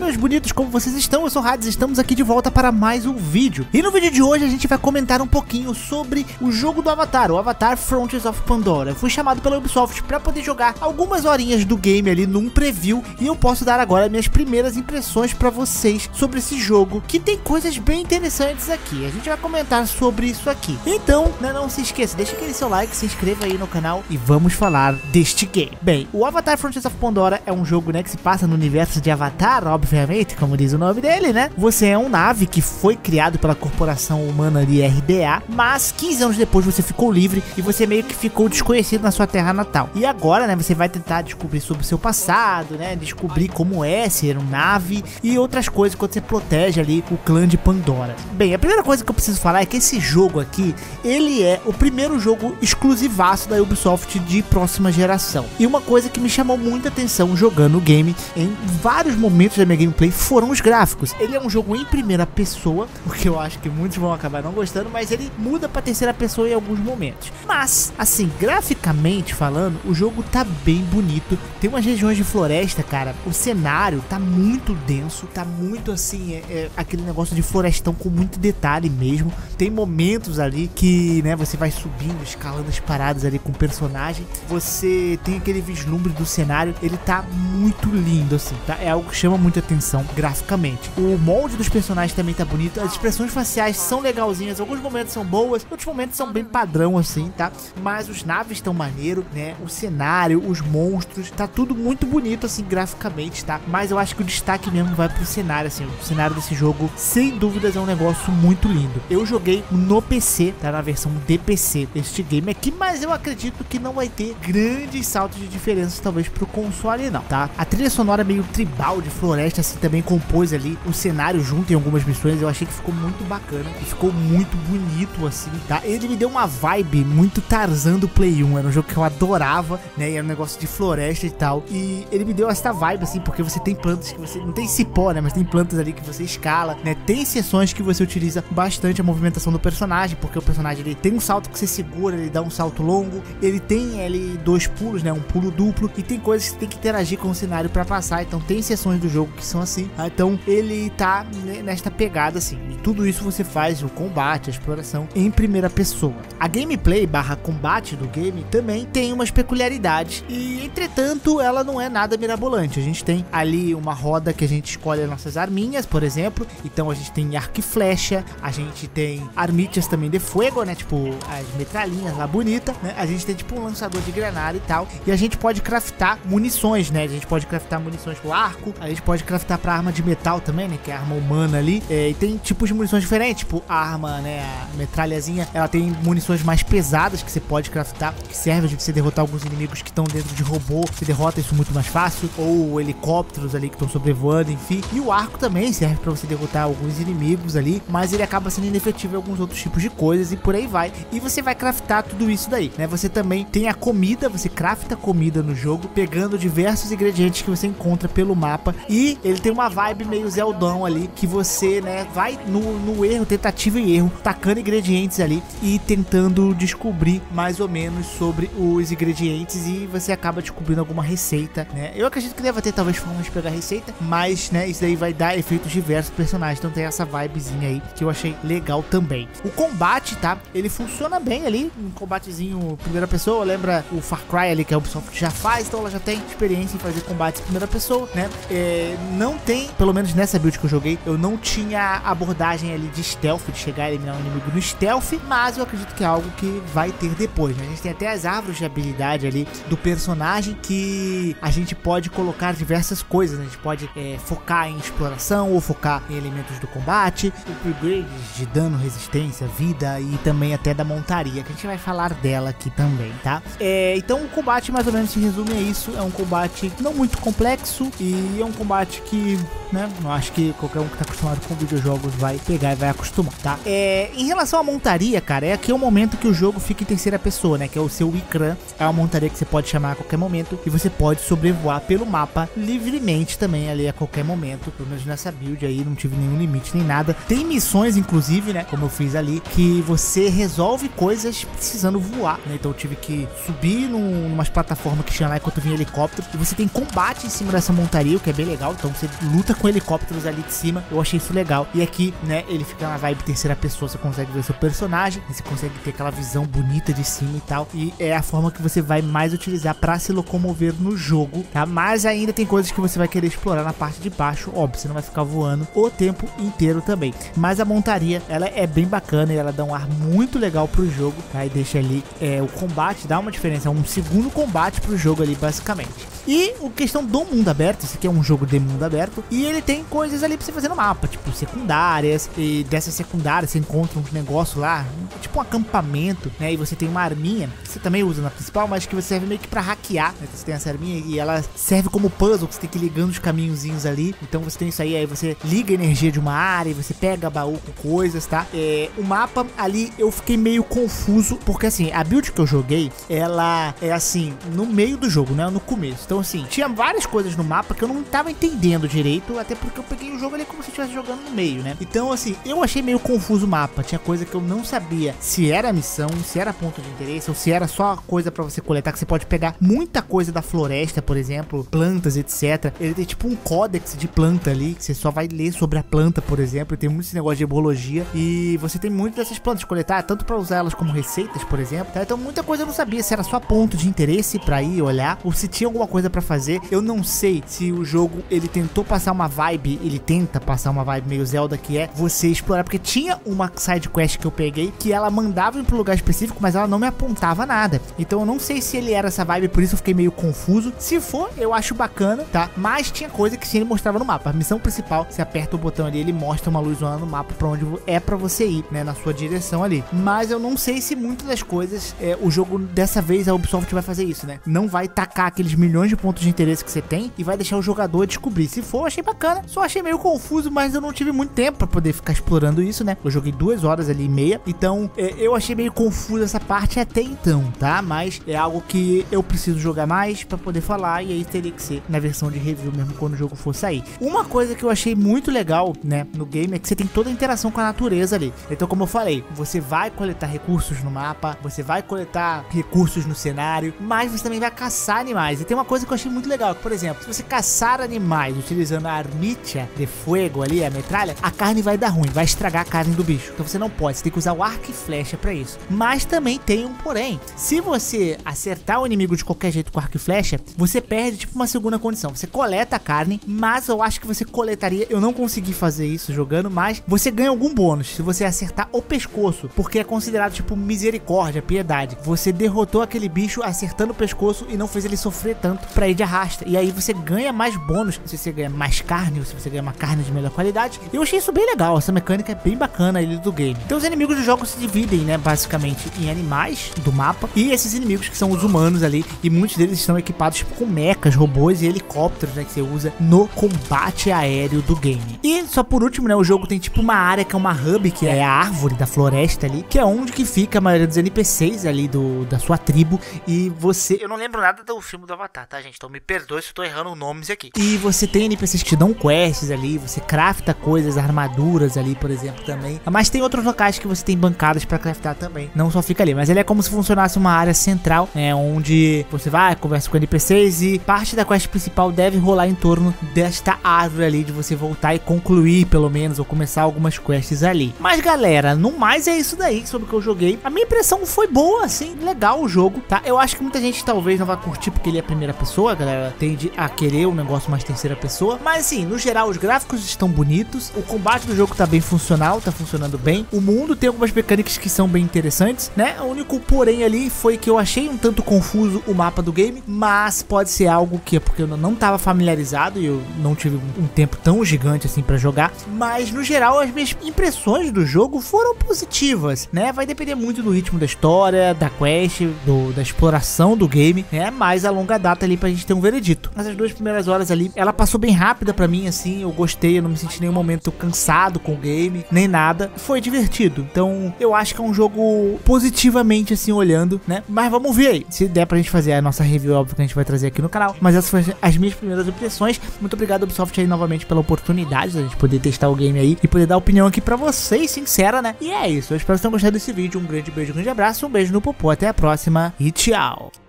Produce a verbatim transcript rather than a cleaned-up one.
meus bonitos, como vocês estão? Eu sou o Hades, estamos aqui de volta para mais um vídeo. E no vídeo de hoje a gente vai comentar um pouquinho sobre o jogo do Avatar, o Avatar Frontiers of Pandora. Eu fui chamado pela Ubisoft para poder jogar algumas horinhas do game ali num preview, e eu posso dar agora minhas primeiras impressões para vocês sobre esse jogo, que tem coisas bem interessantes aqui. A gente vai comentar sobre isso aqui. Então, né, não se esqueça, deixa aquele seu like, se inscreva aí no canal e vamos falar deste game. Bem, o Avatar Frontiers of Pandora é um jogo, né, que se passa no universo de Avatar, obviamente, como diz o nome dele, né? Você é um nave que foi criado pela corporação humana ali, R D A, mas quinze anos depois você ficou livre e você meio que ficou desconhecido na sua terra natal. E agora, né, você vai tentar descobrir sobre o seu passado, né, descobrir como é ser um nave e outras coisas quando você protege ali o clã de Pandora. Bem, a primeira coisa que eu preciso falar é que esse jogo aqui, ele é o primeiro jogo exclusivaço da Ubisoft de próxima geração. E uma coisa que me chamou muita atenção jogando o game em vários momentos da minha gameplay foram os gráficos. Ele é um jogo em primeira pessoa, o que eu acho que muitos vão acabar não gostando, mas ele muda para terceira pessoa em alguns momentos. Mas, assim, graficamente falando, o jogo tá bem bonito. Tem umas regiões de floresta, cara, o cenário tá muito denso, tá muito assim, é, é aquele negócio de florestão com muito detalhe mesmo. Tem momentos ali que, né, você vai subindo, escalando as paradas ali com o personagem, você tem aquele vislumbre do cenário, ele tá muito lindo assim, tá? É algo que chama muita atenção graficamente. O molde dos personagens também tá bonito, as expressões faciais são legalzinhas, alguns momentos são boas, outros momentos são bem padrão assim, tá? Mas os naves estão maneiro, né? O cenário, os monstros, tá tudo muito bonito assim graficamente, tá? Mas eu acho que o destaque mesmo vai pro cenário, assim, o cenário desse jogo sem dúvidas é um negócio muito lindo. Eu joguei no P C, tá? Na versão de P C este game aqui, mas eu acredito que não vai ter grandes saltos de diferença talvez pro console não, tá? A trilha sonora meio tribal de floresta assim também compôs ali o cenário junto em algumas missões, eu achei que ficou muito bacana e ficou muito bonito assim, tá? Ele me deu uma vibe muito Tarzan do Play um, era um jogo que eu adorava, né? E era um negócio de floresta e tal, e ele me deu essa vibe assim, porque você tem plantas que você, não tem cipó, né? Mas tem plantas ali que você escala, né? Tem seções que você utiliza bastante a movimentação do personagem, porque o personagem ele tem um salto que você segura, ele dá um salto longo, ele tem ali dois pulos, né? Um pulo duplo, e tem coisas que você tem que interagir com o cenário para passar, então tem seções do jogo que são assim, tá? Então ele tá nesta pegada assim, e tudo isso você faz o combate, a exploração em primeira pessoa. A gameplay barra combate do game também tem umas peculiaridades, e entretanto ela não é nada mirabolante. A gente tem ali uma roda que a gente escolhe as nossas arminhas, por exemplo, então a gente tem arco e flecha, a gente tem armitas também de fogo, né, tipo as metralhinhas lá bonita, né, a gente tem tipo um lançador de granada e tal, e a gente pode craftar munições, né, a gente pode craftar munições pro arco, a gente pode craftar pra arma de metal também, né, que é a arma humana ali, é, e tem tipos de munições diferentes, tipo a arma, né, a metralhazinha, ela tem munições mais pesadas que você pode craftar, que serve de você derrotar alguns inimigos que estão dentro de robô, você derrota isso muito mais fácil, ou helicópteros ali que estão sobrevoando, enfim, e o arco também serve pra você derrotar alguns inimigos ali, mas ele acaba sendo inefetivo em alguns outros tipos de coisas e por aí vai, e você vai craftar tudo isso daí, né, você também tem a comida, você crafta comida no jogo, pegando diversos ingredientes que você encontra pelo mapa, e ele tem uma vibe meio Zeldão ali, que você, né, vai no, no erro, tentativa e erro, tacando ingredientes ali e tentando descobrir mais ou menos sobre os ingredientes, e você acaba descobrindo alguma receita, né, eu acredito que deve ter talvez formas de pegar receita, mas, né, isso daí vai dar efeitos diversos pro personagem, então tem essa vibezinha aí que eu achei legal também. O combate, tá, ele funciona bem ali, um combatezinho primeira pessoa, lembra o Far Cry ali que a Ubisoft já faz, então ela já tem experiência em fazer combates em primeira pessoa, né, é, não tem, pelo menos nessa build que eu joguei, eu não tinha abordagem ali de stealth, de chegar a eliminar um inimigo no stealth, mas eu acredito que é algo que vai ter depois, né, a gente tem até as árvores de habilidade ali do personagem, que a gente pode colocar diversas coisas, né? A gente pode é, focar em exploração ou focar em elementos do combate, upgrades de dano, resistência, vida e também até da montaria, que a gente vai falar dela aqui também, tá? É, então o combate mais ou menos se resume a isso, é um combate não muito complexo e é um combate que, né, eu acho que qualquer um que tá acostumado com videojogos vai pegar e vai acostumar, tá? É, em relação à montaria, cara, é aqui o momento que o jogo fica em terceira pessoa, né, que é o seu Ikran, é uma montaria que você pode chamar a qualquer momento e você pode sobrevoar pelo mapa livremente também ali a qualquer momento, pelo menos nessa build aí não tive nenhum limite nem nada. Tem missões inclusive, né, como eu fiz ali, que você resolve coisas precisando voar, né, então eu tive que subir num, numas plataformas que tinha lá enquanto vinha helicóptero, e você tem combate em cima dessa montaria, o que é bem legal, então você luta com com helicópteros ali de cima. Eu achei isso legal. E aqui, né, ele fica na vibe terceira pessoa, você consegue ver seu personagem, você consegue ter aquela visão bonita de cima e tal. E é a forma que você vai mais utilizar para se locomover no jogo, tá? Mas ainda tem coisas que você vai querer explorar na parte de baixo. Óbvio, você não vai ficar voando o tempo inteiro também. Mas a montaria, ela é bem bacana e ela dá um ar muito legal pro jogo, tá? E deixa ali é, o combate, dá uma diferença, um segundo combate pro jogo ali, basicamente. E a questão do mundo aberto, esse aqui é um jogo de mundo aberto, e ele tem coisas ali pra você fazer no mapa, tipo secundárias, e dessas secundárias você encontra uns negócios lá, tipo um acampamento, né? E você tem uma arminha, que você também usa na principal, mas que você serve meio que pra hackear, né? Você tem essa arminha e ela serve como puzzle, que você tem que ir ligando os caminhozinhos ali. Então você tem isso aí, aí você liga a energia de uma área, e você pega baú com coisas, tá? É, o mapa ali eu fiquei meio confuso, porque assim, a build que eu joguei, ela é assim, no meio do jogo, né? No começo. Então assim, tinha várias coisas no mapa que eu não tava entendendo direito, até porque eu peguei o jogo ali como se eu estivesse jogando no meio, né? Então assim, eu achei meio confuso o mapa. Tinha coisa que eu não sabia se era missão, se era ponto de interesse, ou se era só coisa pra você coletar, que você pode pegar muita coisa da floresta, por exemplo, plantas, etcétera. Ele tem tipo um códex de planta ali, que você só vai ler sobre a planta, por exemplo. Tem muito esse negócio de herbologia, e você tem muito dessas plantas de coletar, tanto pra usar elas como receitas, por exemplo, tá? Então muita coisa eu não sabia se era só ponto de interesse pra ir olhar, ou se tinha alguma coisa pra fazer. Eu não sei se o jogo, ele tentou passar uma vibe, ele tenta passar uma vibe meio Zelda, que é você explorar, porque tinha uma side quest que eu peguei, que ela mandava ir pro lugar específico, mas ela não me apontava nada. Então eu não sei se ele era essa vibe, por isso eu fiquei meio confuso. Se for, eu acho bacana, tá? Mas tinha coisa que sim, ele mostrava no mapa. A missão principal, você aperta o botão ali, ele mostra uma luz no mapa pra onde é pra você ir, né? Na sua direção ali. Mas eu não sei se muitas das coisas, é, o jogo, dessa vez, a Ubisoft vai fazer isso, né? Não vai tacar aqueles milhões de pontos de interesse que você tem e vai deixar o jogador descobrir. Se for, eu achei bacana. Só achei meio confuso, mas eu não tive muito tempo pra poder ficar explorando isso, né? Eu joguei duas horas ali e meia. Então, é, eu achei meio confuso essa parte até então, tá? Mas é algo que eu preciso jogar mais pra poder falar, e aí teria que ser na versão de review mesmo, quando o jogo for sair. Uma coisa que eu achei muito legal, né, no game, é que você tem toda a interação com a natureza ali. Então, como eu falei, você vai coletar recursos no mapa, você vai coletar recursos no cenário, mas você também vai caçar animais. E tem uma coisa que eu achei muito legal, que, por exemplo, se você caçar animais utilizando a armitia de fogo ali, a metralha, a carne vai dar ruim, vai estragar a carne do bicho. Então você não pode, você tem que usar o arco e flecha pra isso. Mas também tem um porém. Se você acertar o inimigo de qualquer jeito com arco e flecha, você perde tipo uma segunda condição. Você coleta a carne, mas eu acho que você coletaria, eu não consegui fazer isso jogando, mas você ganha algum bônus se você acertar o pescoço, porque é considerado tipo misericórdia, piedade. Você derrotou aquele bicho acertando o pescoço e não fez ele sofrer tanto pra ir de arrasta. E aí você ganha mais bônus, se você ganha mais carne, ou se você ganha uma carne de melhor qualidade. Eu achei isso bem legal, essa mecânica é bem bacana ali do game. Então os inimigos do jogo se dividem, né, basicamente em animais do mapa e esses inimigos que são os humanos ali, e muitos deles estão equipados tipo, com mechas, robôs e helicópteros, né, que você usa no combate aéreo do game. E só por último, né, o jogo tem tipo uma área que é uma hub, que é a árvore da floresta ali, que é onde que fica a maioria dos N P Cs ali do, da sua tribo, e você... Eu não lembro nada do filme do Avatar, tá, gente? Então me perdoe se eu tô errando nomes aqui. E você tem N P Cs que te dão quests ali, você crafta coisas, armaduras ali, por exemplo, também. Mas tem outros locais que você tem bancadas pra craftar também, não só fica ali. Mas ele é como se funcionasse uma área central, né, onde você vai, conversa com N P Cs e parte da quest principal deve rolar em torno desta árvore ali, de você voltar e concluir, pelo menos, ou começar algumas quests ali. Mas galera, no mais é isso daí sobre o que eu joguei. A minha impressão foi boa, assim, legal o jogo, tá? Eu acho que muita gente talvez não vai curtir porque ele é primeira pessoa, a galera tende a querer um negócio mais terceira pessoa, mas assim, no geral os gráficos estão bonitos, o combate do jogo tá bem funcional, tá funcionando bem, o mundo tem algumas mecânicas que são bem interessantes, né? O único porém ali foi que eu achei um tanto confuso o mapa do game, mas pode ser algo que é porque eu não tava familiarizado e eu não tive um tempo tão gigante assim pra jogar, mas no geral as minhas impressões do jogo foram positivas, né? Vai depender muito do ritmo da história, da quest, do, da exploração do game, né? Mais a longa data ali pra gente ter um veredito. Mas as duas primeiras horas ali, ela passou bem rápida pra mim, assim, eu gostei, eu não me senti em nenhum momento cansado com o game, nem nada, foi divertido. Então eu acho que é um jogo positivamente assim olhando, né? Mas vamos ver aí, se der pra gente fazer a nossa review, óbvio que a gente vai trazer aqui no canal, mas essas foram as minhas primeiras impressões. Muito obrigado Ubisoft aí novamente pela oportunidade da gente poder testar o game aí e poder dar opinião aqui pra vocês, sincera, né? E é isso, eu espero que vocês tenham gostado desse vídeo, um grande beijo, um grande abraço, um beijo no popô, até a próxima e tchau!